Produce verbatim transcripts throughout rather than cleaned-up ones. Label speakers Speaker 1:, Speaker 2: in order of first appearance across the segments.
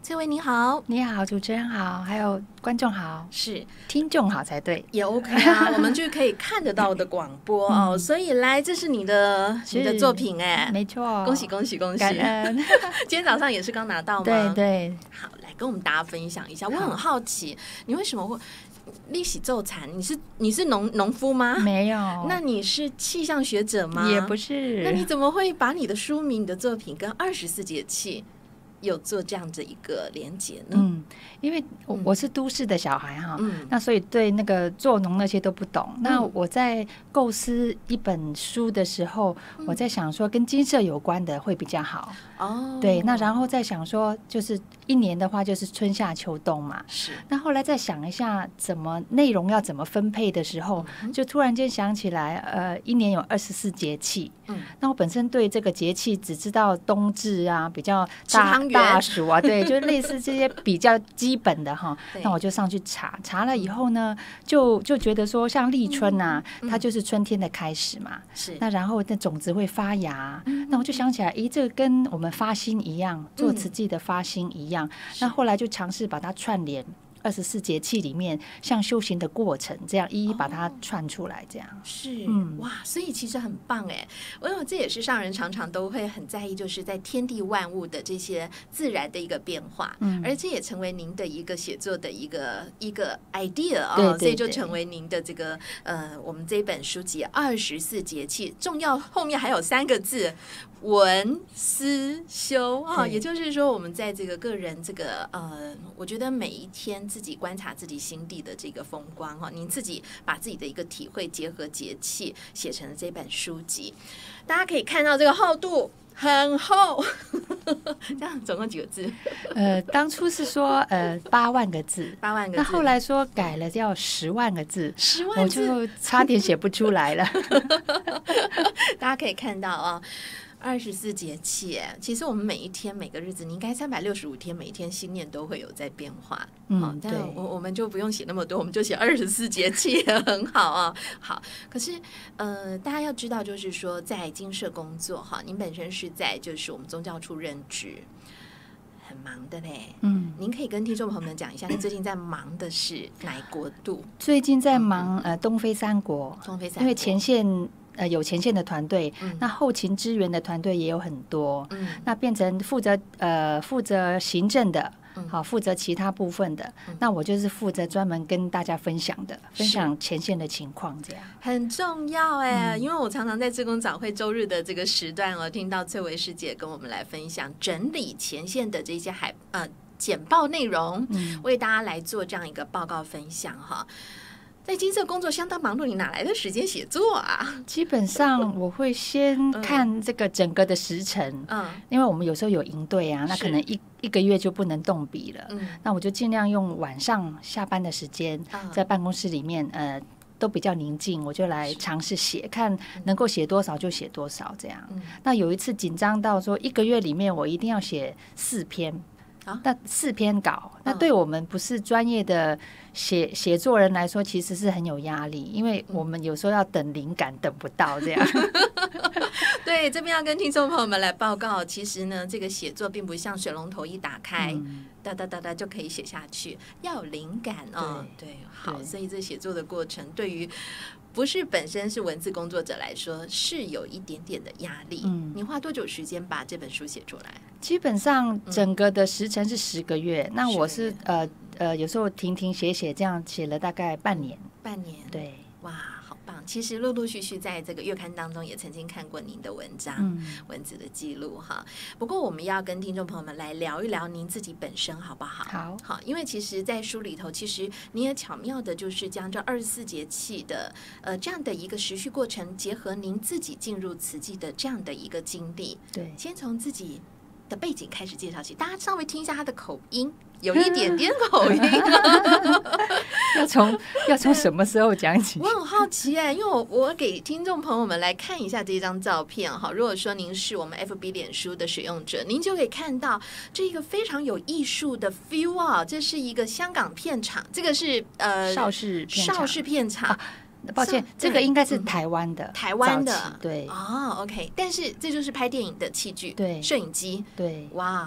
Speaker 1: 翠薇你好。
Speaker 2: 你好，主持人好，还有观众好，
Speaker 1: 是
Speaker 2: 听众好才对，
Speaker 1: 也 OK 啊，我们就可以看得到的广播哦，
Speaker 2: 嗯、
Speaker 1: 所以来，这是你的你的作品哎，
Speaker 2: 没错，
Speaker 1: 恭喜恭喜恭喜，
Speaker 2: 感恩。
Speaker 1: 今天早上也是刚拿到吗？
Speaker 2: 对对，
Speaker 1: 好，来跟我们大家分享一下。我很好奇，你为什么会历史奏禅？你是你是农农夫吗？
Speaker 2: 没有。
Speaker 1: 那你是气象学者吗？
Speaker 2: 也不是。
Speaker 1: 那你怎么会把你的书名、你的作品跟二十四节气有做这样的一个连结呢？
Speaker 2: 嗯，因为我我是都市的小孩哈、
Speaker 1: 嗯，
Speaker 2: 那所以对那个做农那些都不懂。
Speaker 1: 嗯、
Speaker 2: 那我在构思一本书的时候，嗯、我在想说跟金色有关的会比较好。
Speaker 1: 哦，
Speaker 2: 对，那然后再想说，就是一年的话就是春夏秋冬嘛。
Speaker 1: 是。
Speaker 2: 那后来再想一下，怎么内容要怎么分配的时候，嗯、就突然间想起来，呃，一年有二十四节气。嗯，那我本身对这个节气只知道冬至啊，比较大大暑啊，对，就类似这些比较基本的哈。那我就上去查，查了以后呢，就就觉得说，像立春啊，嗯、它就是春天的开始嘛。是。那然后那种子会发芽，嗯、那我就想起来，咦，这个跟我们发心一样，做慈济的发心一样。嗯、那后来就尝试把它串联。二十四节气里面，像修行的过程，这样一一把它串出来，这样、哦、
Speaker 1: 是、嗯、哇，所以其实很棒哎。我想这也是上人常常都会很在意，就是在天地万物的这些自然的一个变化，嗯，而这也成为您的一个写作的一个一个 idea 啊、哦，所以就成为您的这个呃，我们这一本书籍二十四节气，重要后面还有三个字。文思修啊、哦，也就是说，我们在这个个人这个呃，我觉得每一天自己观察自己心地的这个风光哈、哦，您自己把自己的一个体会结合节气写成了这本书籍，大家可以看到这个厚度很厚，这样总共几个字？
Speaker 2: 呃，当初是说呃八万个字，
Speaker 1: 八万个字，
Speaker 2: 那后来说改了要十万个字，
Speaker 1: 十万字
Speaker 2: 我就差点写不出来了。
Speaker 1: 大家可以看到啊、哦。二十四节气，其实我们每一天每个日子，你应该三百六十五天，每一天心念都会有在变化。嗯，哦、但我我们就不用写那么多，我们就写二十四节气也很好啊。好，可是呃，大家要知道，就是说在精舍工作哈，您本身是在就是我们宗教处任职，很忙的嘞。嗯，您可以跟听众朋友们讲一下，你最近在忙的是哪一国度？
Speaker 2: 最近在忙呃东非三国，
Speaker 1: 东非三国，
Speaker 2: 因为前线。呃，有前线的团队，嗯、那后勤支援的团队也有很多，嗯、那变成负责呃负责行政的，嗯、好负责其他部分的，嗯、那我就是负责专门跟大家分享的，分享前线的情况，这样
Speaker 1: 很重要哎、嗯，因为我常常在志工早会周日的这个时段哦，听到翠薇师姐跟我们来分享整理前线的这些海呃简报内容，嗯、为大家来做这样一个报告分享哈。在金色工作相当忙碌，你哪来的时间写作啊？
Speaker 2: 基本上我会先看这个整个的时程，嗯，因为我们有时候有营队啊，那可能一一个月就不能动笔了，嗯，那我就尽量用晚上下班的时间，在办公室里面，呃，都比较宁静，我就来尝试写，看能够写多少就写多少，这样。嗯、那有一次紧张到说，一个月里面我一定要写四篇。啊、那四篇稿，那对我们不是专业的写写作人来说，其实是很有压力，因为我们有时候要等灵感，等不到这样。
Speaker 1: 对，这边要跟听众朋友们来报告，其实呢，这个写作并不像水龙头一打开，嗯、哒哒哒哒就可以写下去，要有灵感哦。对，对好，对所以这写作的过程对于。不是本身是文字工作者来说，是有一点点的压力。嗯，你花多久时间把这本书写出来？
Speaker 2: 基本上整个的时程是十个月。嗯、那我是呃呃，有时候停停写写，这样写了大概半年。
Speaker 1: 半年，
Speaker 2: 对，
Speaker 1: 哇。其实陆陆续续在这个月刊当中也曾经看过您的文章、嗯、文字的记录哈。不过我们要跟听众朋友们来聊一聊您自己本身好不好？
Speaker 2: 好，
Speaker 1: 好，因为其实在书里头，其实你也巧妙的就是将这二十四节气的呃这样的一个时序过程，结合您自己进入慈济的这样的一个经历。
Speaker 2: 对，
Speaker 1: 先从自己的背景开始介绍起，大家稍微听一下他的口音。有一点点口音
Speaker 2: 要从要从什么时候讲起？
Speaker 1: 我很好奇哎，因为我我给听众朋友们来看一下这张照片哈。如果说您是我们 F B 脸书的使用者，您就可以看到这个非常有艺术的 feel 啊，这是一个香港片场，这个是呃
Speaker 2: 邵氏片场
Speaker 1: 邵氏片场。啊
Speaker 2: 抱歉，这个应该是台湾的、嗯，
Speaker 1: 台湾的，
Speaker 2: 对，
Speaker 1: 哦 ，OK， 但是这就是拍电影的器具，
Speaker 2: 对，
Speaker 1: 摄影机，
Speaker 2: 对，
Speaker 1: 哇。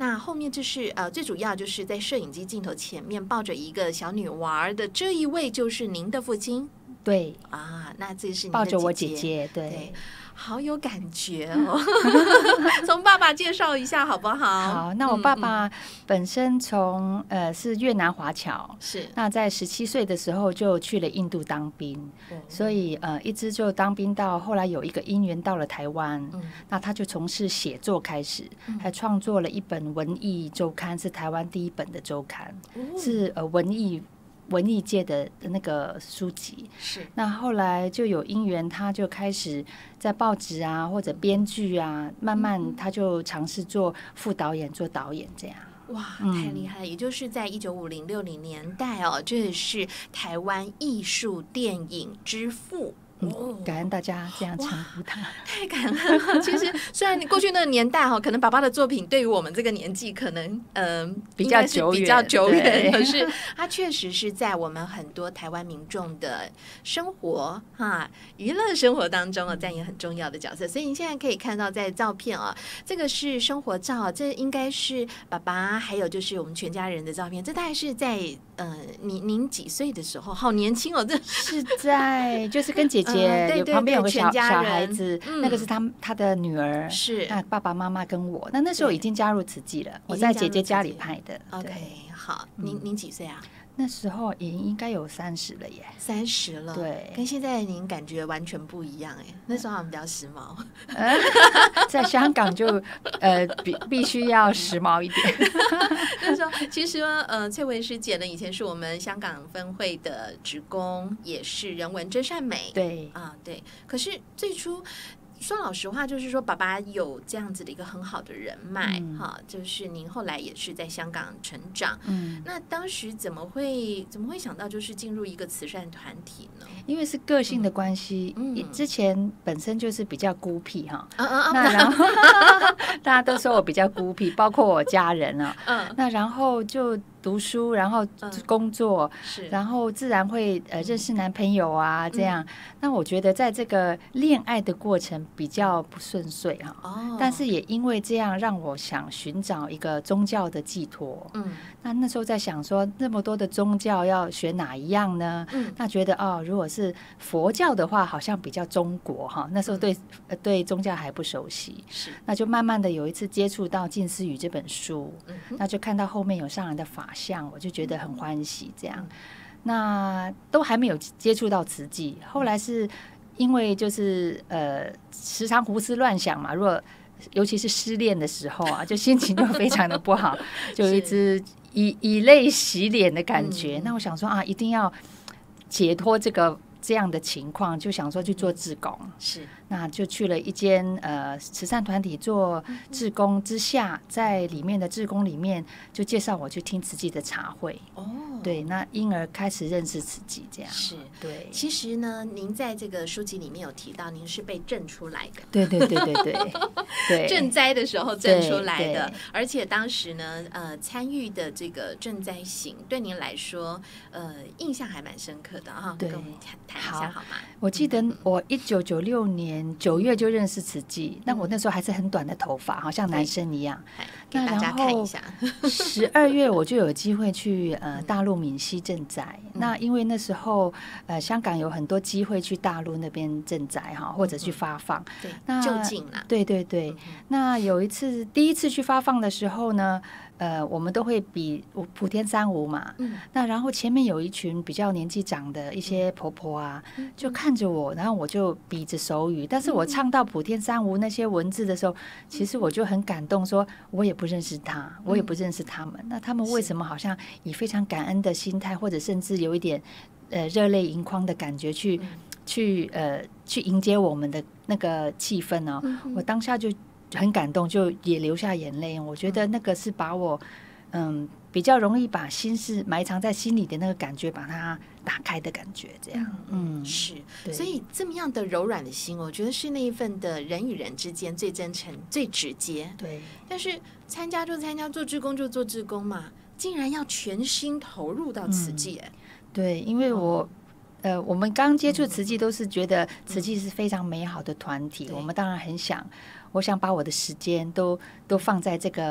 Speaker 1: 那后面就是呃，最主要就是在摄影机镜头前面抱着一个小女娃的这一位，就是您的父亲。
Speaker 2: 对
Speaker 1: 啊，那这是你的
Speaker 2: 抱着我姐
Speaker 1: 姐
Speaker 2: 姐，对。
Speaker 1: 对，好有感觉哦。从爸爸介绍一下好不好？
Speaker 2: 好，那我爸爸本身从、嗯、呃是越南华侨，
Speaker 1: 是
Speaker 2: 那在十七岁的时候就去了印度当兵，嗯、所以呃一直就当兵到后来有一个因缘到了台湾，嗯、那他就从事写作开始，嗯、还创作了一本文艺周刊，是台湾第一本的周刊，嗯、是呃文艺。文艺界的那个书籍
Speaker 1: 是，
Speaker 2: 那后来就有因缘，他就开始在报纸啊或者编剧啊，慢慢他就尝试做副导演、做导演这样。
Speaker 1: 哇，太厉害了！也就是在一九五零六零年代哦，这是台湾艺术电影之父。
Speaker 2: 嗯，感恩大家这样称呼他，
Speaker 1: 太感恩了。其实虽然你过去那个年代哈，可能爸爸的作品对于我们这个年纪可能嗯、呃、
Speaker 2: 比较久远，
Speaker 1: 比较久远，可是他确实是在我们很多台湾民众的生活哈娱乐生活当中啊扮演很重要的角色。所以你现在可以看到在照片啊，这个是生活照，这应该是爸爸还有就是我们全家人的照片。这大概是在呃您您几岁的时候？好年轻哦，这
Speaker 2: 是在就是跟姐姐。姐、嗯、有旁边有个小小孩子、嗯，那个是他他的女儿，
Speaker 1: 是
Speaker 2: 那爸爸妈妈跟我，那那时候已经加入慈济了，我在姐姐家里拍的。
Speaker 1: OK， 好，您您几岁啊？
Speaker 2: 那时候也应该有三十了耶，
Speaker 1: 三十了，
Speaker 2: 对，
Speaker 1: 跟现在您感觉完全不一样哎。那时候我们比较时髦，
Speaker 2: 在香港就呃必必须要时髦一点。
Speaker 1: 那时候其实呃，翠文师姐呢，以前是我们香港分会的职工，也是人文真善美，
Speaker 2: 对
Speaker 1: 啊对。可是最初。说老实话，就是说爸爸有这样子的一个很好的人脉，嗯、哈，就是您后来也是在香港成长，嗯，那当时怎么会怎么会想到就是进入一个慈善团体呢？
Speaker 2: 因为是个性的关系，嗯，之前本身就是比较孤僻哈，
Speaker 1: 嗯嗯，
Speaker 2: 那然后大家都说我比较孤僻，包括我家人啊，嗯，那然后就。读书，然后工作，
Speaker 1: 嗯、
Speaker 2: 然后自然会呃认识男朋友啊，这样。嗯、那我觉得在这个恋爱的过程比较不顺遂哈，哦，但是也因为这样让我想寻找一个宗教的寄托。嗯，那那时候在想说，那么多的宗教要选哪一样呢？嗯，那觉得哦，如果是佛教的话，好像比较中国哈。那时候对、嗯、对宗教还不熟悉，
Speaker 1: 是，
Speaker 2: 那就慢慢的有一次接触到《近思语》这本书，嗯，那就看到后面有上人的法。像我就觉得很欢喜，这样，那都还没有接触到慈济。后来是因为就是呃，时常胡思乱想嘛，如果尤其是失恋的时候啊，就心情就非常的不好，就一直以以泪洗脸的感觉。嗯、那我想说啊，一定要解脱这个这样的情况，就想说去做志工，
Speaker 1: 是。
Speaker 2: 那就去了一间呃慈善团体做志工之下，在里面的志工里面就介绍我去听慈济的茶会哦，对，那因而开始认识慈济，这样
Speaker 1: 是
Speaker 2: 对。
Speaker 1: 其实呢，您在这个书籍里面有提到，您是被震出来的，
Speaker 2: 对对对对对对，
Speaker 1: 赈灾的时候震出来的，而且当时呢，呃，参与的这个赈灾行对您来说，呃，印象还蛮深刻的哈，跟我们谈谈一下好吗？
Speaker 2: 我记得我一九九六年。九月就认识慈济，那我那时候还是很短的头发，好像男生一样。
Speaker 1: 给大家看一下。
Speaker 2: 十二月我就有機會去呃大陸閩西賑災，嗯、那因為那時候呃香港有很多機會去大陸那邊賑災哈，或者去發放。
Speaker 1: 嗯、對，
Speaker 2: 那
Speaker 1: 就近啦。
Speaker 2: 對對對、嗯，那有一次第一次去發放的時候呢。呃，我們都會比普天三無嘛、嗯，那然後前面有一群比較年紀長的一些婆婆啊，嗯、就看着我，然後我就比着手語，但是我唱到普天三無那些文字的時候，嗯、其實我就很感動，說我也不認識他，我也不認識他們，嗯、那他們為什麼好像以非常感恩的心態，或者甚至有一點呃熱淚盈眶的感覺去、嗯、去呃去迎接我們的那個氣氛哦、嗯，我當下就很感動，就也流下眼淚。我覺得那個是把我嗯比較容易把心事埋藏在心裡的那個感覺把它打開的感覺，這樣嗯, 嗯
Speaker 1: 是，所以這麼樣的柔軟的心，我覺得是那一份的人與人之間最真誠最直接。
Speaker 2: 對，
Speaker 1: 但是參加就參加，做志工就做志工嘛，竟然要全心投入到慈濟、嗯、
Speaker 2: 對，因為我、嗯、呃我們剛接觸慈濟都是覺得慈濟是非常美好的團體、嗯、我們當然很想我想把我的時間都都放在這個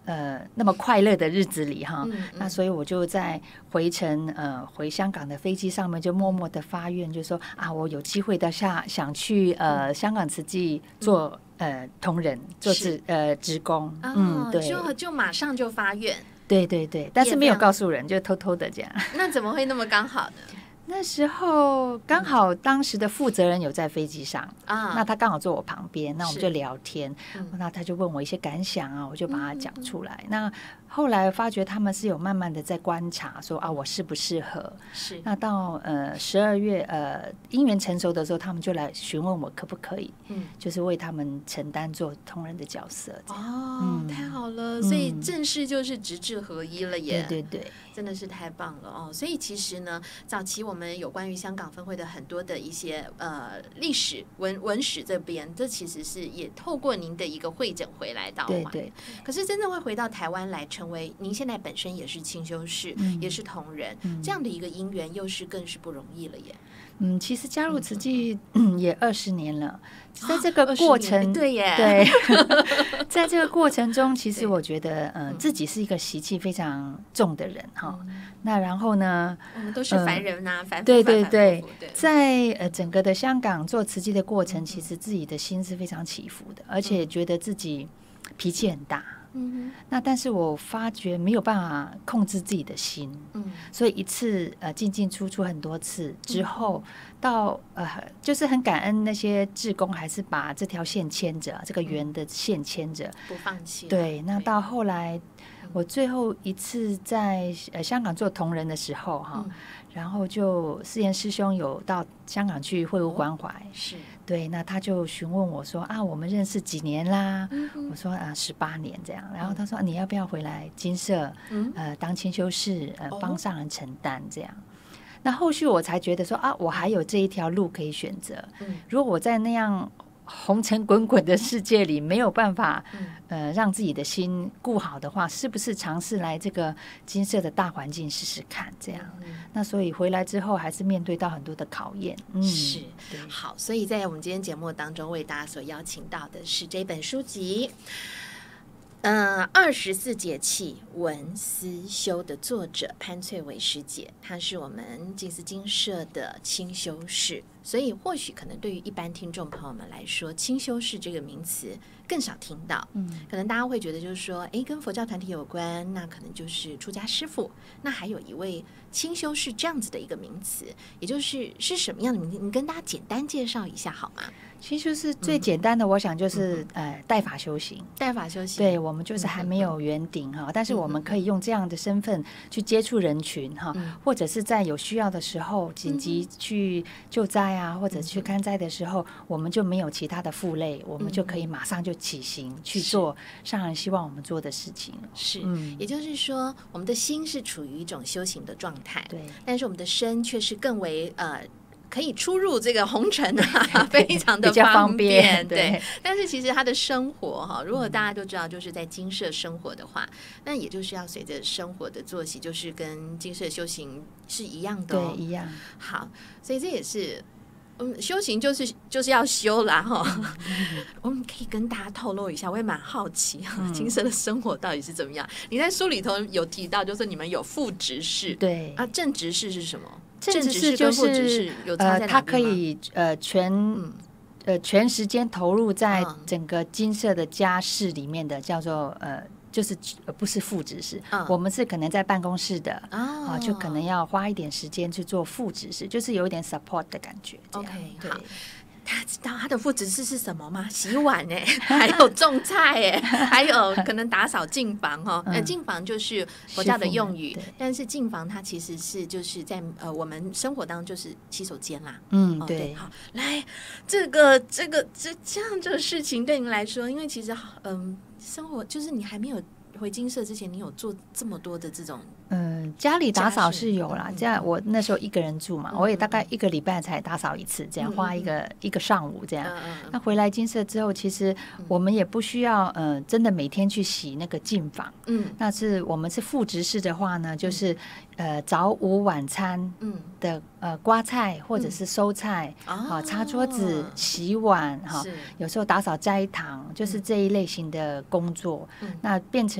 Speaker 2: 呃那么快乐的日子里哈，
Speaker 1: 嗯嗯、
Speaker 2: 那所以我就在回程呃回香港的飞机上面就默默的发愿，就说啊，我有机会的下想去呃、嗯、香港慈济做、嗯、呃同仁做职呃职工，
Speaker 1: 哦、
Speaker 2: 嗯，对，
Speaker 1: 就就马上就发愿，
Speaker 2: 对对对，但是没有告诉人，就偷偷的这样。
Speaker 1: 那怎么会那么刚好呢？
Speaker 2: 那时候刚好当时的负责人有在飞机上、嗯、那他刚好坐我旁边，那我们就聊天、嗯、那他就问我一些感想啊，我就把它讲出来、嗯、那后来发觉他们是有慢慢的在观察说啊我适不适合，
Speaker 1: 是
Speaker 2: 那到呃十二月呃因缘成熟的时候，他们就来询问我可不可以、嗯、就是为他们承担做同仁的角色
Speaker 1: 哦、嗯、太好了，所以正式就是直至合一了耶、
Speaker 2: 嗯、对对对，
Speaker 1: 真的是太棒了哦。所以其实呢，早期我们有关于香港分会的很多的一些呃历史文文史这边，这其实是也透过您的一个会诊回来到
Speaker 2: 对对，
Speaker 1: 可是真正会回到台湾来成为您现在本身也是清修士、嗯、也是同仁、嗯、这样的一个因缘，又是更是不容易了耶。
Speaker 2: 嗯，其实加入慈济、嗯、也二十年了，在这个过程、
Speaker 1: 哦、对耶，
Speaker 2: 对，在这个过程中，其实我觉得，呃、自己是一个习气非常重的人哈、嗯。那然后呢，
Speaker 1: 我们都是凡人呐、啊，反、呃、
Speaker 2: 对对对，在呃整个的香港做慈济的过程、嗯，其实自己的心是非常起伏的，而且觉得自己脾气很大。嗯、那但是我发觉没有办法控制自己的心，嗯、所以一次呃进进出出很多次之后，嗯、到呃就是很感恩那些志工还是把这条线牵着，这个缘的线牵着，
Speaker 1: 不放弃。
Speaker 2: 对，那到后来我最后一次在呃香港做同仁的时候哈、嗯，然后就思言师兄有到香港去会务关怀，哦、
Speaker 1: 是
Speaker 2: 对，那他就询问我说啊，我们认识几年啦？嗯、我说啊，十八年这样。然后他说、啊、你要不要回来金舍、嗯、呃当清修士，呃帮上人承担这样。哦、那后续我才觉得说啊，我还有这一条路可以选择。嗯、如果我在那样红尘滚滚的世界里没有办法、嗯、呃让自己的心顾好的话，是不是尝试来这个金色的大环境试试看这样、嗯、那所以回来之后还是面对到很多的考验。
Speaker 1: 嗯，是好，所以在我们今天节目当中为大家所邀请到的是这本书籍呃，二十四节气文思修的作者潘翠伟师姐，她是我们净思精舍的清修士，所以或许可能对于一般听众朋友们来说，清修士这个名词更少听到，嗯，可能大家会觉得就是说，哎，跟佛教团体有关，那可能就是出家师父，那还有一位清修士这样子的一个名词，也就是是什么样的名字？你跟大家简单介绍一下好吗？
Speaker 2: 其实是最简单的、嗯、我想就是、嗯、呃带法修行，
Speaker 1: 带法修行，
Speaker 2: 对，我们就是还没有圆顶哈、嗯，但是我们可以用这样的身份去接触人群哈、嗯，或者是在有需要的时候紧急去救灾啊、嗯，或者去看灾的时候，我们就没有其他的负累，我们就可以马上就起行去做上人希望我们做的事情。
Speaker 1: 是、嗯，也就是说，我们的心是处于一种修行的状态，
Speaker 2: 对，
Speaker 1: 但是我们的身却是更为呃。可以出入这个红尘啊，非常的方便，
Speaker 2: 方便 对,
Speaker 1: 对。但是其实他的生活哈，如果大家都知道，就是在精舍生活的话，嗯、那也就是要随着生活的作息，就是跟精舍修行是一样的、哦，
Speaker 2: 对，一样。
Speaker 1: 好，所以这也是。嗯，修行就是就是要修啦哈、嗯。我们可以跟大家透露一下，我也蛮好奇，嗯、精舍的生活到底是怎么样？你在书里头有提到，就是你们有副执事，
Speaker 2: 对
Speaker 1: 啊，正执事是什么？
Speaker 2: 正执事就是呃，他可以呃全、嗯、呃全时间投入在整个精舍的家事里面的，叫做呃。就是不是副执事、嗯，我们是可能在办公室的、哦、啊，就可能要花一点时间去做副执事，就是有一点 support 的感觉。
Speaker 1: OK， 好。他知道他的副执事是什么吗？洗碗哎，还有种菜哎，还有可能打扫净房哈。呃，净房就是佛教的用语，但是净房它其实是就是在呃我们生活当中就是洗手间啦。
Speaker 2: 嗯，对。
Speaker 1: 哦、对好，来这个这个这这样的事情对您来说，因为其实嗯、呃，生活就是你还没有回精舍之前，你有做这么多的这种。
Speaker 2: 嗯，家里打扫是有啦，这样我那时候一个人住嘛，嗯、我也大概一个礼拜才打扫一次，这样、嗯、花一个、嗯、一个上午这样、嗯。那回来精舍之后，其实我们也不需要呃真的每天去洗那个净房，嗯，那是我们是副执事的话呢，就是呃早午晚餐的呃刮菜或者是收菜，啊、嗯、擦桌子、洗碗哈，有时候打扫斋堂，就是这一类型的工作，嗯、那变成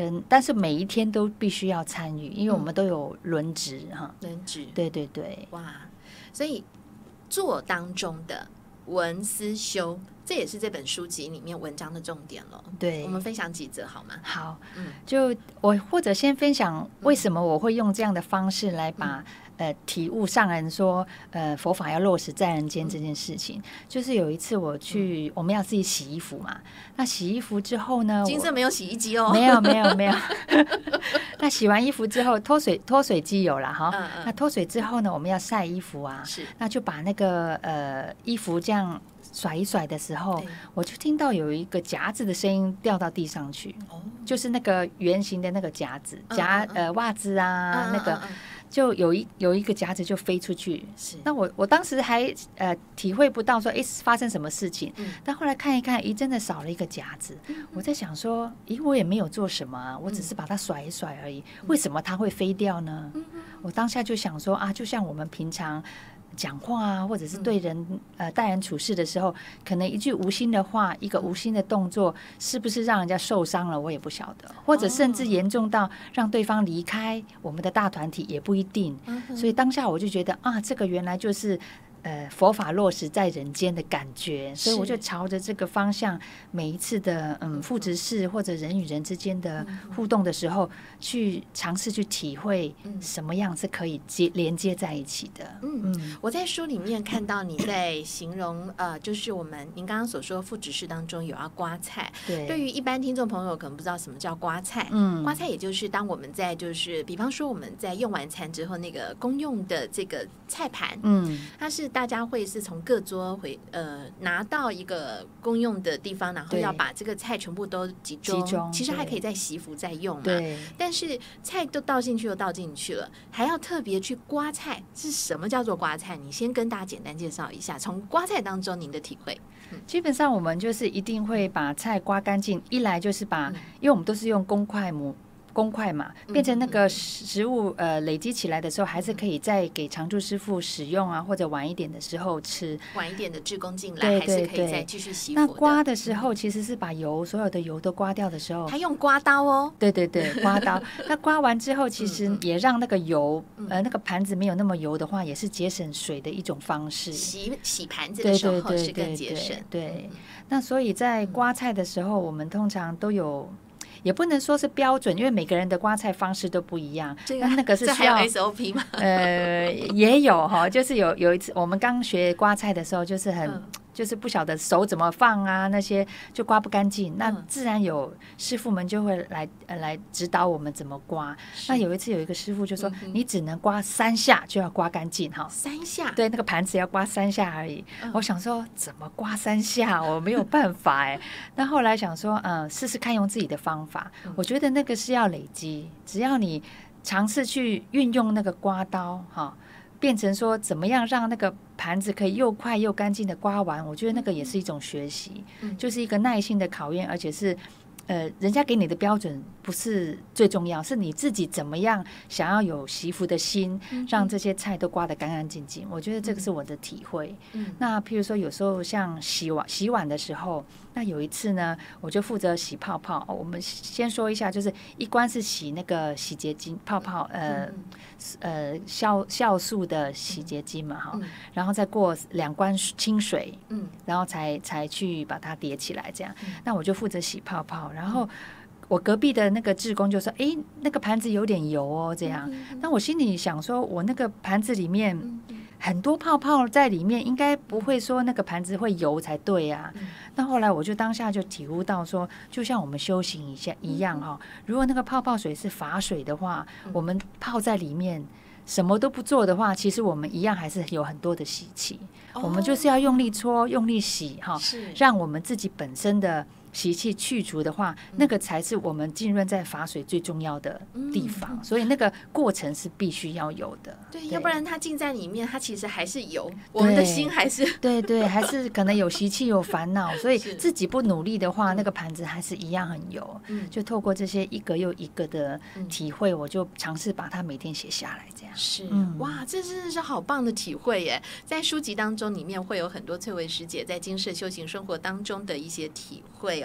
Speaker 2: 成，但是每一天都必须要参与，因为我们都有轮值哈。
Speaker 1: 轮值，
Speaker 2: 对对对，
Speaker 1: 哇！所以做当中的文思修，这也是这本书籍里面文章的重点了。
Speaker 2: 对，
Speaker 1: 我们分享几则好吗？
Speaker 2: 好，
Speaker 1: 嗯，
Speaker 2: 就我或者先分享为什么我会用这样的方式来把、嗯。呃，体悟上人说，呃，佛法要落实在人间这件事情，嗯、就是有一次我去，嗯、我们要自己洗衣服嘛。那洗衣服之后呢？
Speaker 1: 金色没有洗衣机哦，
Speaker 2: 没有没有没有。那洗完衣服之后，脱水脱水机有了哈。嗯嗯，那脱水之后呢，我们要晒衣服啊。是。那就把那个呃衣服这样甩一甩的时候，我就听到有一个夹子的声音掉到地上去。哦。就是那个圆形的那个夹子，夹、嗯嗯、呃袜子啊，嗯嗯嗯那个。就有一有一个夹子就飞出去，那我我当时还呃体会不到说哎发生什么事情，嗯、但后来看一看，咦真的少了一个夹子，嗯、我在想说，咦我也没有做什么啊，我只是把它甩一甩而已，嗯、为什么它会飞掉呢？嗯、我当下就想说啊，就像我们平常讲话啊，或者是对人、嗯、呃待人处事的时候，可能一句无心的话，一个无心的动作，是不是让人家受伤了，我也不晓得，或者甚至严重到让对方离开我们的大团体，也不一定。嗯、所以当下我就觉得啊，这个原来就是呃佛法落实在人间的感觉，所以我就朝着这个方向，每一次的嗯父执事或者人与人之间的互动的时候，去尝试去体会什么样是可以接连接在一起的。
Speaker 1: 嗯，嗯我在书里面看到你在形容呃，就是我们您刚刚所说父执事当中有要刮菜，对，对于一般听众朋友可能不知道什么叫刮菜，嗯，刮菜也就是当我们在就是比方说我们在用完餐之后那个公用的这个菜盘，嗯，它是大家会是从各桌回呃拿到一个公用的地方，然后要把这个菜全部都集中，集中其实还可以再洗服再用嘛，对，但是菜都倒进去又倒进去了，还要特别去刮菜，是什么叫做刮菜？你先跟大家简单介绍一下，从刮菜当中您的体会。
Speaker 2: 嗯、基本上我们就是一定会把菜刮干净，一来就是把，嗯、因为我们都是用公筷母。公筷嘛，变成那个食物呃累积起来的时候，还是可以再给常住师父使用啊，或者晚一点的时候吃。
Speaker 1: 晚一点的志工进来，对对对，还是可以再继续洗服的。
Speaker 2: 那刮的时候，其实是把油所有的油都刮掉的时候，
Speaker 1: 他用刮刀哦。
Speaker 2: 对对对，刮刀。那刮完之后，其实也让那个油呃那个盘子没有那么油的话，也是节省水的一种方式。
Speaker 1: 洗洗盘子的时候是更节省。
Speaker 2: 对，对，对，对，那所以在刮菜的时候，我们通常都有。也不能说是标准，因为每个人的刮菜方式都不一样。
Speaker 1: 这
Speaker 2: 个那个是需要
Speaker 1: S O P 吗？
Speaker 2: 呃，也有哈，就是有有一次我们刚学刮菜的时候，就是很。嗯就是不晓得手怎么放啊，那些就刮不干净，那自然有师父们就会来呃来指导我们怎么刮。那有一次有一个师父就说，嗯、你只能刮三下就要刮干净哈，
Speaker 1: 三下，
Speaker 2: 对，那个盘子要刮三下而已。嗯、我想说怎么刮三下，我没有办法哎。那后来想说，嗯，试试看用自己的方法。嗯、我觉得那个是要累积，只要你尝试去运用那个刮刀哈。变成说怎么样让那个盘子可以又快又干净的刮完，我觉得那个也是一种学习，嗯、就是一个耐心的考验，而且是呃人家给你的标准不是最重要，是你自己怎么样想要有惜福的心，嗯、让这些菜都刮得干干净净。我觉得这个是我的体会。嗯、那譬如说有时候像洗碗洗碗的时候，那有一次呢，我就负责洗泡泡。哦、我们先说一下，就是一关是洗那个洗洁精泡泡，呃。嗯呃，酵酵素的洗洁精嘛，哈、嗯，然后再过两关清水，嗯，然后才才去把它叠起来，这样。嗯、那我就负责洗泡泡，然后我隔壁的那个志工就说：“哎，那个盘子有点油哦，这样。嗯”那我心里想说，我那个盘子里面很多泡泡在里面，应该不会说那个盘子会油才对啊。嗯、那后来我就当下就体悟到说，就像我们修行一下一样哈、哦，如果那个泡泡水是法水的话，嗯、我们泡在里面。什么都不做的话，其实我们一样还是有很多的习气。哦、我们就是要用力搓、用力洗哈，让我们自己本身的习气去除的话，嗯、那个才是我们浸润在法水最重要的地方。嗯、所以那个过程是必须要有的。
Speaker 1: 对，对，要不然它浸在里面，它其实还是有，我们的心还是
Speaker 2: 对对，还是可能有习气、有烦恼。所以自己不努力的话，那个盘子还是一样很油。嗯、就透过这些一个又一个的体会，嗯、我就尝试把它每天写下来，这样。
Speaker 1: 是，嗯、哇，这真的是好棒的体会耶！在书籍当中，里面会有很多翠微师姐在精舍修行生活当中的一些体会哦。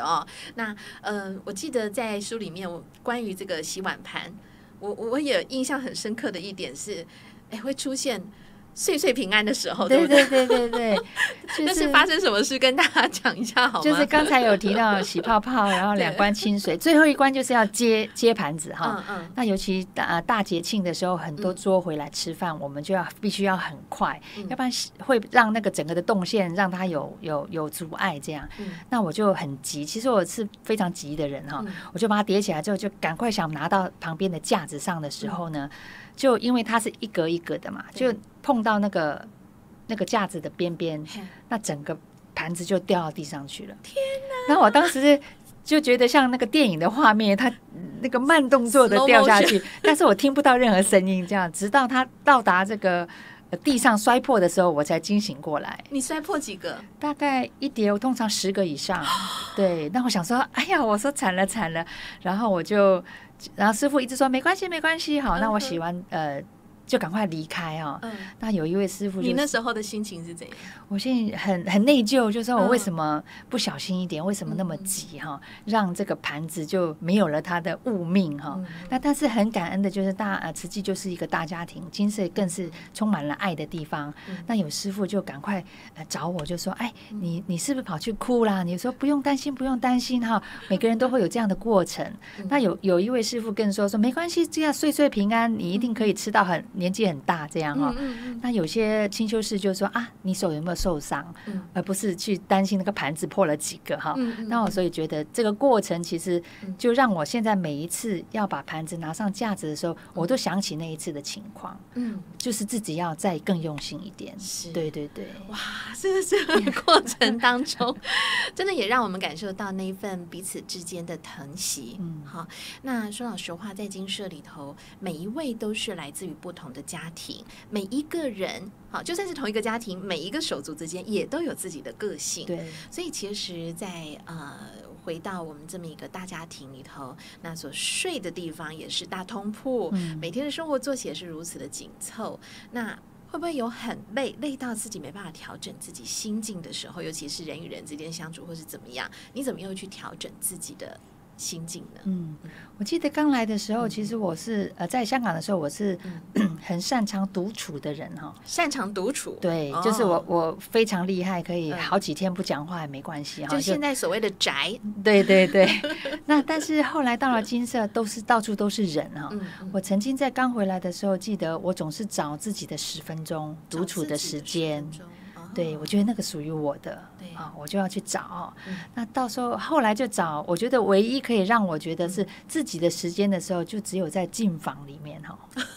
Speaker 1: 哦。那呃，我记得在书里面，我关于这个洗碗盘，我我也印象很深刻的一点是，哎，会出现岁岁平安的时候，
Speaker 2: 对
Speaker 1: 对
Speaker 2: 对对对对，
Speaker 1: 就是、那是发生什么事，跟大家讲一下好吗？
Speaker 2: 就是刚才有提到洗泡泡，然后两关清水，最后一关就是要接接盘子哈。嗯嗯。那尤其大大节庆的时候，很多桌回来吃饭，嗯、我们就要必须要很快，嗯、要不然会让那个整个的动线让它有有有阻碍这样。嗯。那我就很急，其实我是非常急的人哈，嗯、我就把它叠起来之后，就赶快想拿到旁边的架子上的时候呢。嗯就因为它是一格一格的嘛，就碰到那个那个架子的边边，那整个盘子就掉到地上去了。天哪！然后我当时就觉得像那个电影的画面，它那个慢动作的掉下去，但是我听不到任何声音，这样直到它到达这个地上摔破的时候，我才惊醒过来。
Speaker 1: 你摔破几个？
Speaker 2: 大概一叠，我通常十个以上。对，那我想说，哎呀，我说惨了惨了，然后我就。然后师傅一直说没关系没关系，好，那我洗完呃就赶快离开哦。嗯、那有一位师傅、就是，
Speaker 1: 你那时候的心情是怎样？
Speaker 2: 我心里很很内疚，就说我为什么不小心一点，嗯、为什么那么急哈、哦，让这个盘子就没有了它的物命哈、哦。嗯、那但是很感恩的就是大呃慈济就是一个大家庭，金色更是充满了爱的地方。嗯、那有师傅就赶快呃找我，就说哎，你你是不是跑去哭啦？你说不用担心不用担心哈，每个人都会有这样的过程。嗯、那有有一位师傅更说说没关系，这样岁岁平安，你一定可以吃到很。年纪很大这样哈、哦，嗯嗯嗯、那有些清修士就说啊，你手有没有受伤，嗯、而不是去担心那个盘子破了几个哈。嗯嗯、那我所以觉得这个过程其实就让我现在每一次要把盘子拿上架子的时候，嗯、我都想起那一次的情况，嗯，就是自己要再更用心一点。是，对对对，
Speaker 1: 哇，这个这个过程当中，真的也让我们感受到那一份彼此之间的疼惜。嗯，好，那说老实话，在精舍里头，每一位都是来自于不同的家庭，每一个人好，就算是同一个家庭，每一个手足之间也都有自己的个性。对，所以其实在，在呃回到我们这么一个大家庭里头，那所睡的地方也是大通铺，嗯、每天的生活作息也是如此的紧凑。那会不会有很累，累到自己没办法调整自己心境的时候？尤其是人与人之间相处，或是怎么样，你怎么又去调整自己的心境呢？嗯，
Speaker 2: 我记得刚来的时候，嗯、其实我是呃在香港的时候，我是、嗯、很擅长独处的人哈。
Speaker 1: 擅长独处，
Speaker 2: 对，哦、就是我我非常厉害，可以好几天不讲话也没关系哈。
Speaker 1: 就现在所谓的宅，
Speaker 2: 对对对。那但是后来到了金舍，都是到处都是人哈。嗯嗯、我曾经在刚回来的时候，记得我总是找自己的十分钟独处的时间。对，我觉得那个属于我的，啊，我就要去找。嗯、那到时候后来就找，我觉得唯一可以让我觉得是自己的时间的时候，就只有在静房里面哈，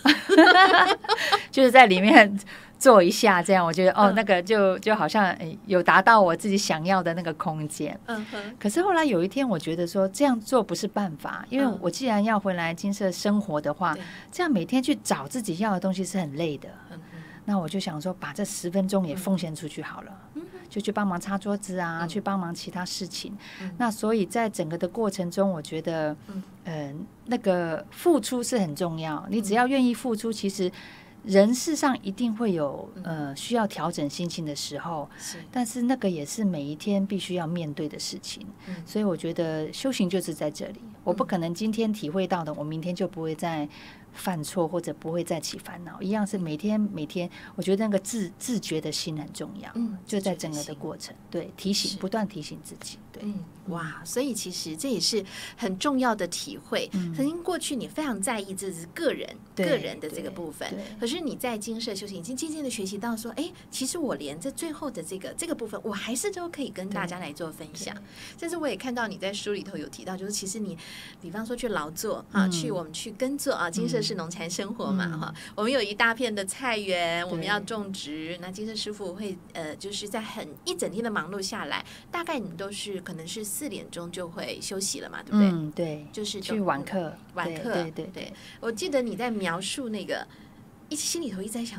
Speaker 2: 就是在里面坐一下，这样我觉得哦，嗯、那个就就好像有达到我自己想要的那个空间。嗯哼。可是后来有一天，我觉得说这样做不是办法，因为我既然要回来金舍生活的话，嗯、这样每天去找自己要的东西是很累的。嗯那我就想说，把这十分钟也奉献出去好了，嗯、就去帮忙擦桌子啊，嗯、去帮忙其他事情。嗯、那所以在整个的过程中，我觉得，嗯、呃，那个付出是很重要。你只要愿意付出，其实人事上一定会有呃需要调整心情的时候，是但是那个也是每一天必须要面对的事情。嗯、所以我觉得修行就是在这里，我不可能今天体会到的，我明天就不会再犯错或者不会再起烦恼，一样是每天每天，我觉得那个自自觉的心很重要，嗯，就在整个的过程，对，提醒不断提醒自己，对，
Speaker 1: 嗯，哇，所以其实这也是很重要的体会。嗯、曾经过去你非常在意这是个人个人的这个部分，可是你在精舍修行已经渐渐的学习到说，哎，其实我连这最后的这个这个部分，我还是都可以跟大家来做分享。甚至我也看到你在书里头有提到，就是其实你，比方说去劳作啊，嗯、去我们去耕作啊，精舍是农禅生活嘛，哈、嗯，我们有一大片的菜园，我们要种植。那精舍师傅会呃，就是在很一整天的忙碌下来，大概你们都是可能是四点钟就会休息了嘛，对不对？
Speaker 2: 嗯，对，
Speaker 1: 就是
Speaker 2: 去晚课，
Speaker 1: 晚课，
Speaker 2: 对对 对,
Speaker 1: 对。我记得你在描述那个，一心里头一直在想说，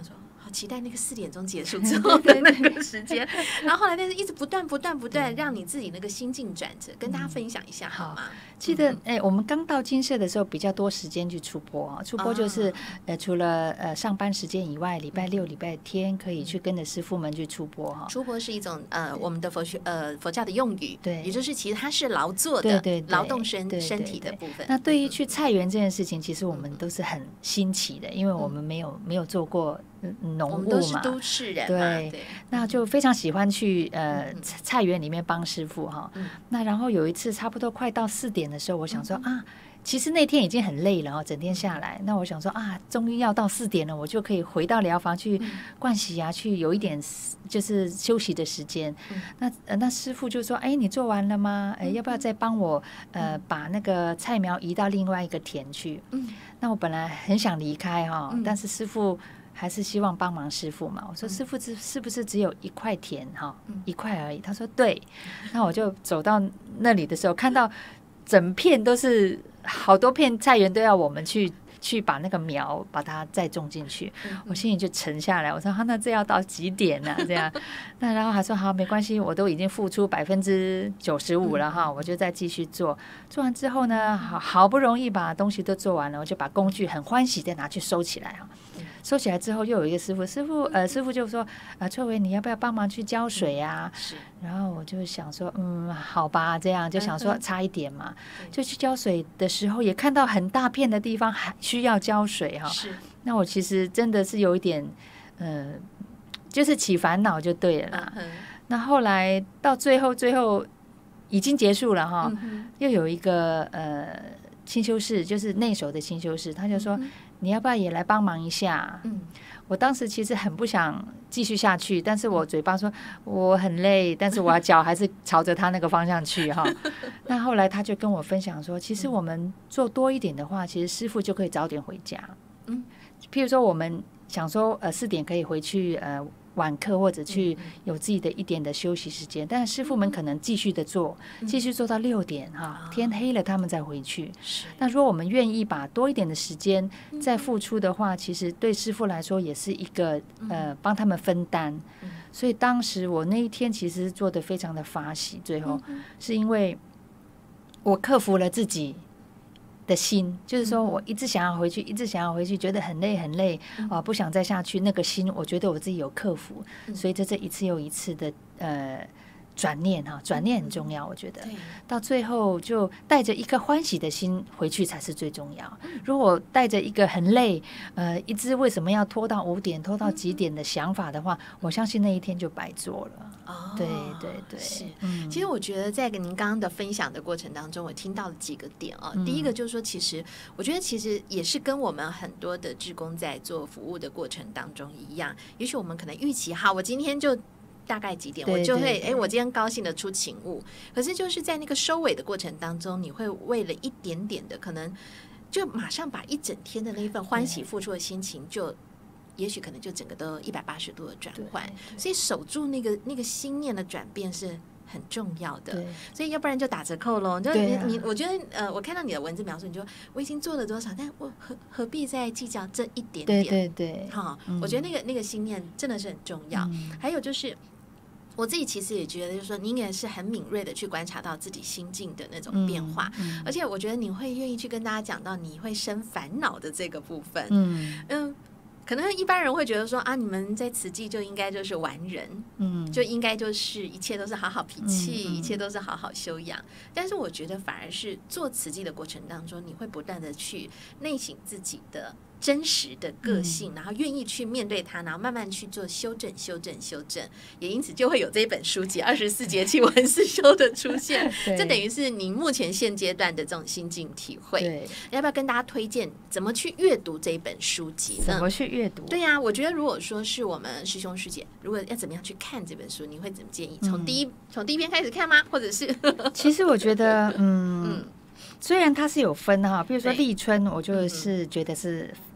Speaker 1: 好期待那个四点钟结束之后的那个时间，然后后来但是一直不断不断不断，让你自己那个心境转折，跟大家分享一下好吗？
Speaker 2: 记得哎、欸，我们刚到金社的时候比较多时间去出播啊，出播就是、哦、呃除了呃上班时间以外，礼拜六、礼拜天可以去跟着师父们去出播哈。
Speaker 1: 出播是一种呃我们的佛学呃佛教的用语，
Speaker 2: 对，
Speaker 1: 也就是其实它是劳作的，
Speaker 2: 对对对，
Speaker 1: 劳动身对对对身体的部分。
Speaker 2: 那对于去菜园这件事情，其实我们都是很新奇的，因为我们没有没有做过农务嘛，我
Speaker 1: 们都是都市人嘛，
Speaker 2: 对，对那就非常喜欢去呃菜园里面帮师父哈。那然后有一次差不多快到四点的时候，我想说啊，其实那天已经很累了，整天下来，那我想说啊，终于要到四点了，我就可以回到疗房去盥洗啊，去有一点就是休息的时间。那呃那师父就说，哎，你做完了吗？哎，要不要再帮我呃把那个菜苗移到另外一个田去？那我本来很想离开哈、哦，但是师父还是希望帮忙师父嘛。我说师父是不是只有一块田哈、哦，一块而已？他说对。那我就走到那里的时候，看到整片都是好多片菜园都要我们去去把那个苗把它再种进去，我心里就沉下来。我说、啊、那这要到几点呢、啊？这样，那然后还说好没关系，我都已经付出百分之九十五了哈，我就再继续做。做完之后呢，好好不容易把东西都做完了，我就把工具很欢喜的拿去收起来哈。收起来之后，又有一个师傅，师傅呃，师傅就说：“呃，翠薇，你要不要帮忙去浇水啊？”是。然后我就想说，嗯，好吧，这样就想说差一点嘛，就去浇水的时候，也看到很大片的地方还需要浇水哈。是。那我其实真的是有一点，呃，就是起烦恼就对了啦。嗯、那后来到最后，最后已经结束了哈，嗯、又有一个呃清修士，就是内守的清修士，他就说。嗯你要不要也来帮忙一下？嗯，我当时其实很不想继续下去，但是我嘴巴说我很累，但是我脚还是朝着他那个方向去哈。那后来他就跟我分享说，其实我们做多一点的话，其实师父就可以早点回家。嗯，譬如说我们想说呃四点可以回去呃。晚课或者去有自己的一点的休息时间，但是师父们可能继续的做，继续做到六点哈，天黑了他们再回去。那如果我们愿意把多一点的时间再付出的话，其实对师父来说也是一个呃帮他们分担。所以当时我那一天其实做得非常的法喜，最后是因为我克服了自己的心，就是说我一直想要回去，一直想要回去，觉得很累很累啊、呃，不想再下去。那个心，我觉得我自己有克服，所以这这一次又一次的呃转念哈，转念很重要，我觉得到最后就带着一颗欢喜的心回去才是最重要。如果带着一个很累，呃，一直为什么要拖到五点、拖到几点的想法的话，我相信那一天就白做了。哦，对对对，
Speaker 1: 是。嗯，其实我觉得在您刚刚的分享的过程当中，我听到了几个点啊、哦嗯。第一个就是说，其实我觉得其实也是跟我们很多的志工在做服务的过程当中一样，也许我们可能预期好，我今天就。大概几点我就会哎，我今天高兴的出勤务，可是就是在那个收尾的过程当中，你会为了一点点的可能，就马上把一整天的那一份欢喜付出的心情就。也许可能就整个都一百八十度的转换，所以守住那个那个心念的转变是很重要的。所以要不然就打折扣咯。就你、啊、你，我觉得呃，我看到你的文字描述，你就我已经做了多少，但我何何必再计较这一点点？
Speaker 2: 对对对，
Speaker 1: 哈、嗯，我觉得那个那个心念真的是很重要。嗯、还有就是。我自己其实也觉得，就是说，您也是很敏锐的去观察到自己心境的那种变化，嗯嗯、而且我觉得你会愿意去跟大家讲到你会生烦恼的这个部分，嗯嗯。可能一般人会觉得说啊，你们在慈济就应该就是完人，嗯，就应该就是一切都是好好脾气，嗯嗯、一切都是好好修养。但是我觉得反而是做慈济的过程当中，你会不断的去内省自己的真实的个性，嗯、然后愿意去面对它，然后慢慢去做修正、修正、修正。也因此就会有这一本书籍《二十四节气文思修》的出现。这等于是您目前现阶段的这种心境体会。对，要不要跟大家推荐怎么去阅读这一本书籍呢？
Speaker 2: 怎么去阅读？
Speaker 1: 对呀、啊，我觉得如果说是我们师兄师姐，如果要怎么样去看这本书，你会怎么建议？从第一从、嗯、第一篇开始看吗？或者是？
Speaker 2: 其实我觉得，嗯，嗯虽然它是有分哈，比如说立春，我就是觉得是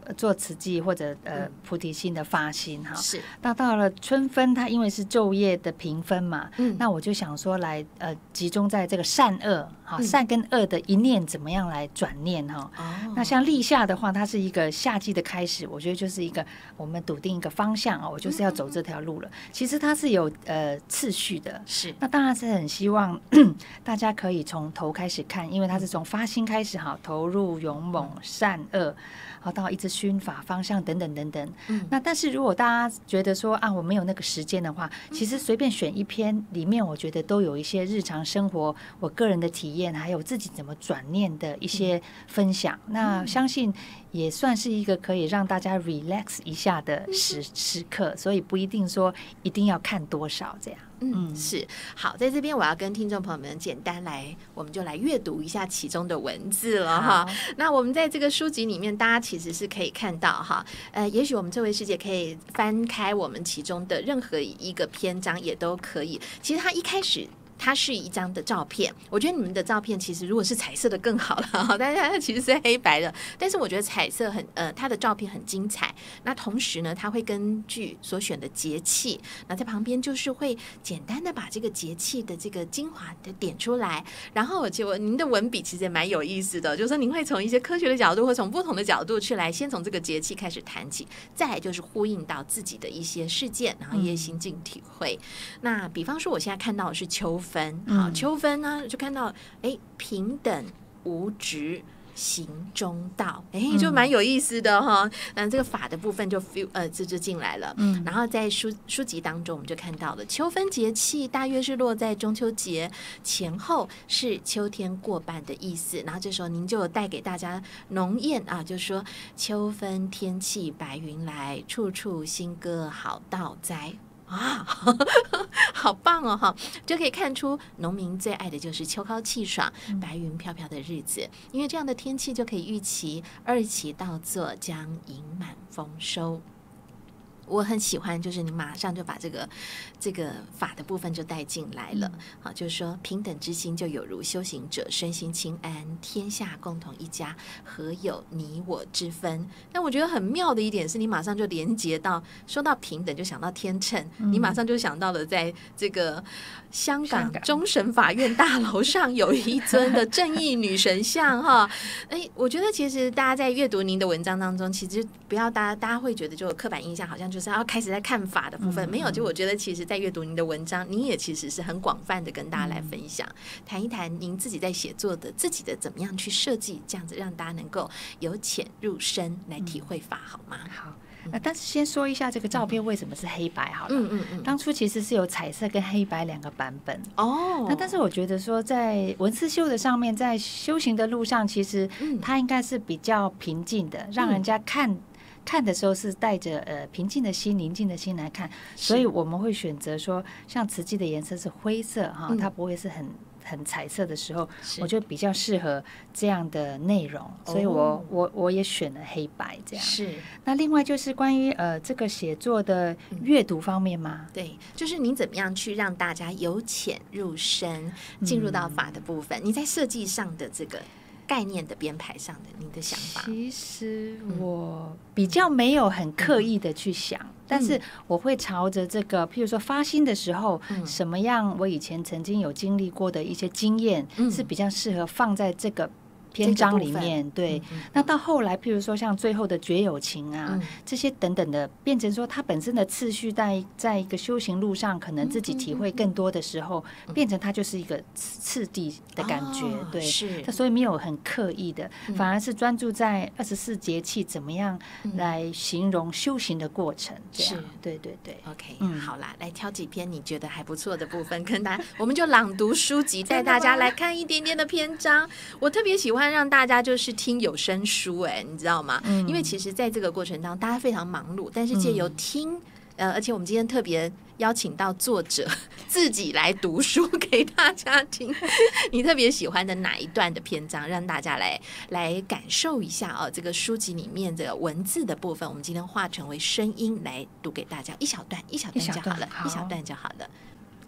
Speaker 2: 做慈济或者呃菩提心的发心哈。
Speaker 1: 是。
Speaker 2: 那到了春分，它因为是昼夜的平分嘛，
Speaker 1: 嗯，
Speaker 2: 那我就想说来呃集中在这个善恶哈、嗯，善跟恶的一念怎么样来转念哈。哦。那像立夏的话，它是一个夏季的开始，我觉得就是一个我们笃定一个方向啊，我就是要走这条路了。嗯、其实它是有呃次序的，
Speaker 1: 是。
Speaker 2: 那当然是很希望大家可以从头开始看，因为它是从发心开始哈，投入勇猛善恶。好，到一直熏法方向等等等等。嗯，那但是如果大家觉得说啊，我没有那个时间的话，其实随便选一篇里面，我觉得都有一些日常生活、我个人的体验，还有自己怎么转念的一些分享。嗯、那相信也算是一个可以让大家 relax 一下的时时刻，所以不一定说一定要看多少这样。
Speaker 1: 嗯，是。好，在这边我要跟听众朋友们简单来，我们就来阅读一下其中的文字了哈。那我们在这个书籍里面，大家其实是可以看到哈，呃，也许我们这位师姐可以翻开我们其中的任何一个篇章也都可以。其实它一开始。它是一张的照片，我觉得你们的照片其实如果是彩色的更好了，但是它其实是黑白的。但是我觉得彩色很呃，它的照片很精彩。那同时呢，它会根据所选的节气，那在旁边就是会简单的把这个节气的这个精华的点出来。然后就您的文笔其实也蛮有意思的，就是说您会从一些科学的角度或从不同的角度去来，先从这个节气开始谈起，再来就是呼应到自己的一些事件，然后一些心境体会。嗯、那比方说，我现在看到的是秋分。好，秋分呢，就看到哎，平等无执行中道，哎，就蛮有意思的哈。那、嗯、这个法的部分就 feel 呃，这就进来了。嗯，然后在书书籍当中，我们就看到了秋分节气大约是落在中秋节前后，是秋天过半的意思。然后这时候您就有带给大家农谚啊，就说秋分天气白云来，处处新歌好道哉。啊，好棒哦！哈，就可以看出农民最爱的就是秋高气爽、白云飘飘的日子，因为这样的天气就可以预期二期稻作将盈满丰收。我很喜欢，就是你马上就把这个这个法的部分就带进来了。好，就是说平等之心就有如修行者身心清安，天下共同一家，何有你我之分？但我觉得很妙的一点是，你马上就连接到说到平等，就想到天秤，嗯、你马上就想到了在这个香港终审法院大楼上有一尊的正义女神像哈。哎，我觉得其实大家在阅读您的文章当中，其实不要大家大家会觉得就有刻板印象，好像就是要开始在看法的部分，嗯、没有。就我觉得，其实，在阅读您的文章，您也其实是很广泛的跟大家来分享，嗯、谈一谈您自己在写作的自己的怎么样去设计，这样子让大家能够由浅入深来体会法，好吗？
Speaker 2: 好。那但是先说一下这个照片为什么是黑白好了。嗯嗯嗯。当初其实是有彩色跟黑白两个版本哦。那但是我觉得说，在文思修的上面，在修行的路上，其实它应该是比较平静的，让人家看。看的时候是带着呃平静的心、宁静的心来看，所以我们会选择说，像慈济的颜色是灰色哈，嗯、它不会是很很彩色的时候，我觉得比较适合这样的内容，所以我、哦、我我也选了黑白这样。
Speaker 1: 是。
Speaker 2: 那另外就是关于呃这个写作的阅读方面吗？
Speaker 1: 嗯、对，就是您怎么样去让大家由浅入深，进入到法的部分？嗯、你在设计上的这个。概念的编排上的您的想法，
Speaker 2: 其实我比较没有很刻意的去想，嗯、但是我会朝着这个，譬如说发心的时候，嗯、什么样我以前曾经有经历过的一些经验，嗯、是比较适合放在这个篇章里面。对，嗯嗯、那到后来譬如说像最后的绝有情啊，嗯、这些等等的，变成说它本身的次序在在一个修行路上可能自己体会更多的时候，嗯、变成它就是一个次第的感觉。哦、对，
Speaker 1: 是，
Speaker 2: 所以没有很刻意的，嗯、反而是专注在二十四节气怎么样来形容修行的过程。这样，是，对对对。
Speaker 1: OK，嗯、好啦，来挑几篇你觉得还不错的部分跟大家，我们就朗读书籍，带大家来看一点点的篇章。我特别喜欢让大家就是听有声书，哎，你知道吗？嗯、因为其实在这个过程当中，大家非常忙碌，但是借由听，嗯、呃，而且我们今天特别邀请到作者自己来读书给大家听。你特别喜欢的哪一段的篇章，让大家来来感受一下哦？这个书籍里面这个文字的部分，我们今天化成为声音来读给大家，一小段，一小段就好了，一小段就好了。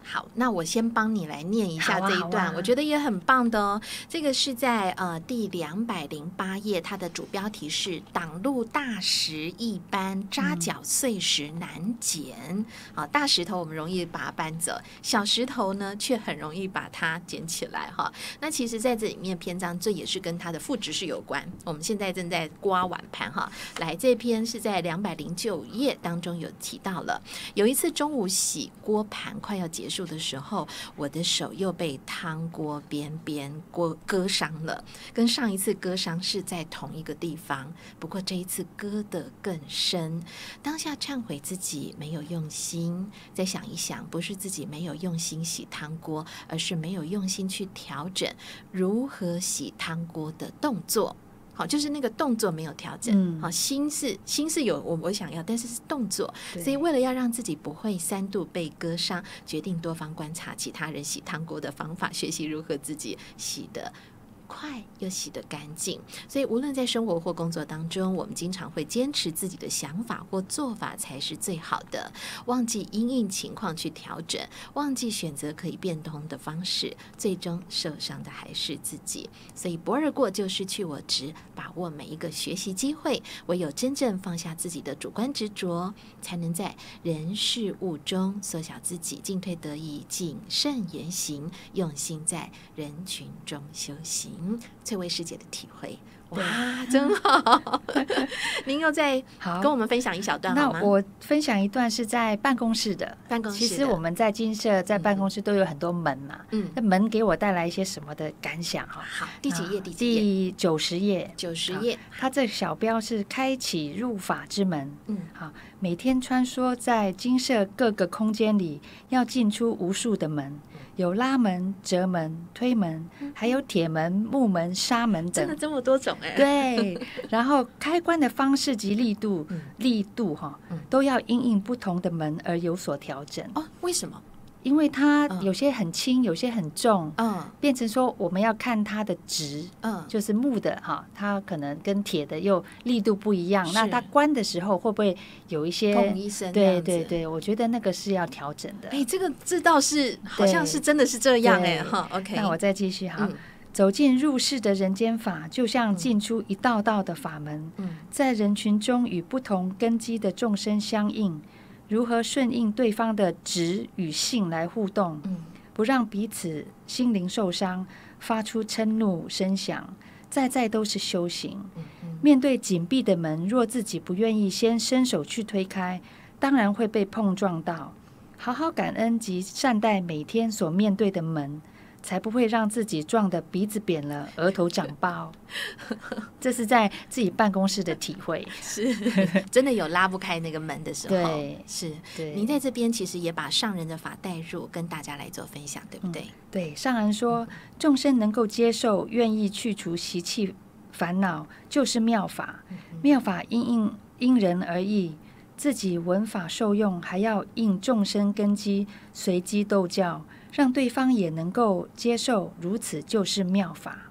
Speaker 1: 好，那我先帮你来念一下这一段，啊啊、我觉得也很棒的哦。这个是在呃第两百零八页，它的主标题是“挡路大石一般，扎脚碎石难捡”。好、嗯，大石头我们容易把它搬走，小石头呢却很容易把它捡起来哈。那其实在这里面篇章，这也是跟它的副值是有关。我们现在正在刮碗盘哈，来这篇是在两百零九页当中有提到了，有一次中午洗锅盘快要结束的时候，我的手又被汤锅边边割割伤了，跟上一次割伤是在同一个地方，不过这一次割得更深。当下忏悔自己没有用心，再想一想，不是自己没有用心洗汤锅，而是没有用心去调整如何洗汤锅的动作。好，就是那个动作没有调整，嗯、好，心是心是有我我想要，但是是动作，所以为了要让自己不会三度被割伤，决定多方观察其他人洗汤锅的方法，学习如何自己洗的快又洗得干净。所以无论在生活或工作当中，我们经常会坚持自己的想法或做法才是最好的，忘记因应情况去调整，忘记选择可以变通的方式，最终受伤的还是自己。所以不二过就失去我执，把握每一个学习机会，唯有真正放下自己的主观执着，才能在人事物中缩小自己，进退得宜，谨慎言行，用心在人群中修行。翠微师姐的体会，哇，真好！您又在跟我们分享一小段好吗？
Speaker 2: 那我分享一段是在办公室的。
Speaker 1: 办公室的，
Speaker 2: 其实我们在金社在办公室都有很多门嘛，嗯，那门给我带来一些什么的感想哈？
Speaker 1: 好，第几页？第几页？
Speaker 2: 第九十页。
Speaker 1: 九十页。
Speaker 2: 它这小标是开启入法之门。嗯，好，每天穿梭在金社各个空间里，要进出无数的门。有拉门、折门、推门，还有铁门、木门、纱门等，
Speaker 1: 真的这么多种哎。
Speaker 2: 对，然后开关的方式及力度、嗯、力度哈，都要因应不同的门而有所调整。
Speaker 1: 哦，为什么？
Speaker 2: 因为它有些很轻，嗯、有些很重，嗯，变成说我们要看它的值，嗯，就是木的哈，它可能跟铁的又力度不一样，那它关的时候会不会有一些
Speaker 1: 砰一声？
Speaker 2: 对对对，我觉得那个是要调整的。
Speaker 1: 哎，这个这倒是好像是真的是这样哎哈。OK，
Speaker 2: 那我再继续哈。嗯，走进入世的人间法，就像进出一道道的法门，嗯，在人群中与不同根基的众生相应。如何顺应对方的质与性来互动，嗯、不让彼此心灵受伤，发出嗔怒声响，在在都是修行。嗯嗯、面对紧闭的门，若自己不愿意先伸手去推开，当然会被碰撞到。好好感恩及善待每天所面对的门，才不会让自己撞得鼻子扁了，额头长包。这是在自己办公室的体会，
Speaker 1: 是真的有拉不开那个门的时候。
Speaker 2: 对，
Speaker 1: 是。您在这边其实也把上人的法带入，跟大家来做分享，对不对？
Speaker 2: 嗯、对，上人说，众生能够接受、愿意去除习气烦恼，就是妙法。嗯、妙法因应因人而异，自己闻法受用，还要应众生根基，随机斗教。让对方也能够接受，如此就是妙法。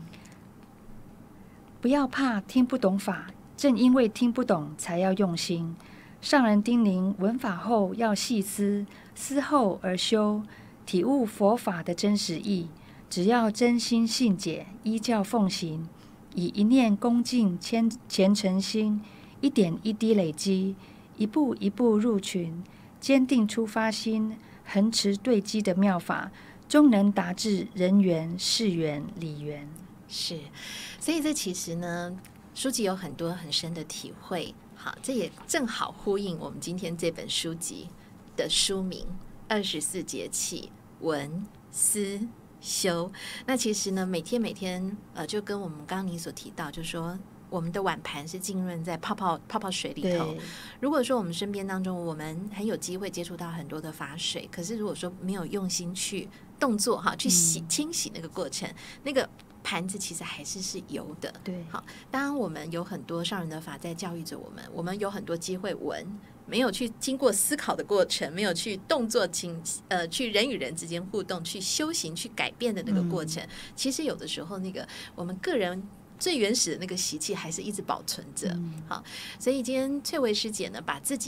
Speaker 2: 不要怕听不懂法，正因为听不懂，才要用心。上人叮咛，闻法后要细思，思后而修，体悟佛法的真实意。只要真心信解，依教奉行，以一念恭敬虔虔诚心，一点一滴累积，一步一步入群，坚定出发心。恒持对机的妙法，终能达至人缘、事缘、理缘。
Speaker 1: 是，所以这其实呢，书籍有很多很深的体会。好，这也正好呼应我们今天这本书籍的书名《二十四节气闻思修》。那其实呢，每天每天，呃，就跟我们刚刚你所提到，就是说。我们的碗盘是浸润在泡泡泡泡水里头。如果说我们身边当中，我们很有机会接触到很多的法水，可是如果说没有用心去动作哈，去洗、嗯、清洗那个过程，那个盘子其实还是是油的。
Speaker 2: 对，
Speaker 1: 好，当然我们有很多上人的法在教育着我们，我们有很多机会闻，没有去经过思考的过程，没有去动作清呃去人与人之间互动，去修行，去改变的那个过程，嗯、其实有的时候那个我们个人。最原始的那个习气还是一直保存着。嗯、好，所以今天翠微师姐呢，把自己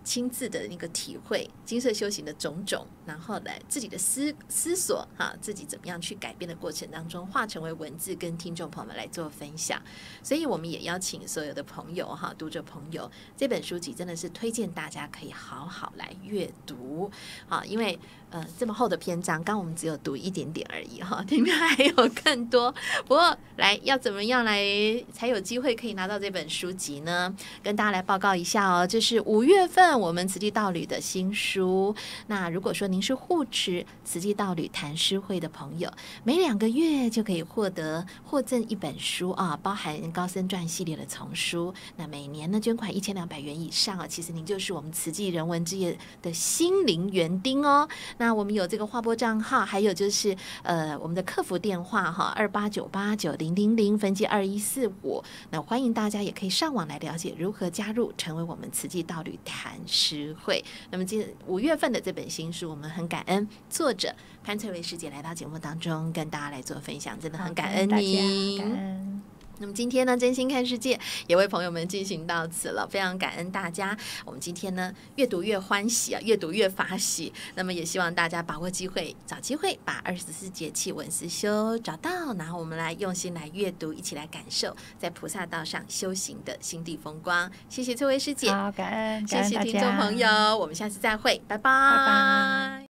Speaker 1: 亲自的那个体会金色修行的种种，然后来自己的思思索哈，自己怎么样去改变的过程当中，化成为文字跟听众朋友们来做分享。所以我们也邀请所有的朋友哈，读者朋友，这本书籍真的是推荐大家可以好好来阅读啊，因为呃这么厚的篇章，刚我们只有读一点点而已哈，里面还有更多。不过来要怎么样来才有机会可以拿到这本书籍呢？跟大家来报告一下哦，这是五月份我们慈济道侣的新书。那如果说您是护持慈济道侣谈诗会的朋友，每两个月就可以获得获赠一本书啊，包含高僧传系列的丛书。那每年呢捐款一千两百元以上啊，其实您就是我们慈济人文之夜的心灵园丁哦。那我们有这个划拨账号，还有就是呃我们的客服电话哈，二八九八九零零零分机二一四五。那欢迎大家也可以上网来了解如何加入，成为我们慈济道侣谈诗会。那么今五月份的这本新书，我们很感恩作者潘翠薇师姐来到节目当中跟大家来做分享，真的很感恩你。
Speaker 2: 感恩。
Speaker 1: 那么今天呢，真心看世界也为朋友们进行到此了，非常感恩大家。我们今天呢，越读越欢喜啊，越读越法喜。那么也希望大家把握机会，找机会把二十四节气文思修找到，然后我们来用心来阅读，一起来感受在菩萨道上修行的心地风光。谢谢翠薇师姐，
Speaker 2: 好，感恩，感恩大家，
Speaker 1: 谢谢听众朋友，我们下次再会，拜拜。
Speaker 2: 拜拜。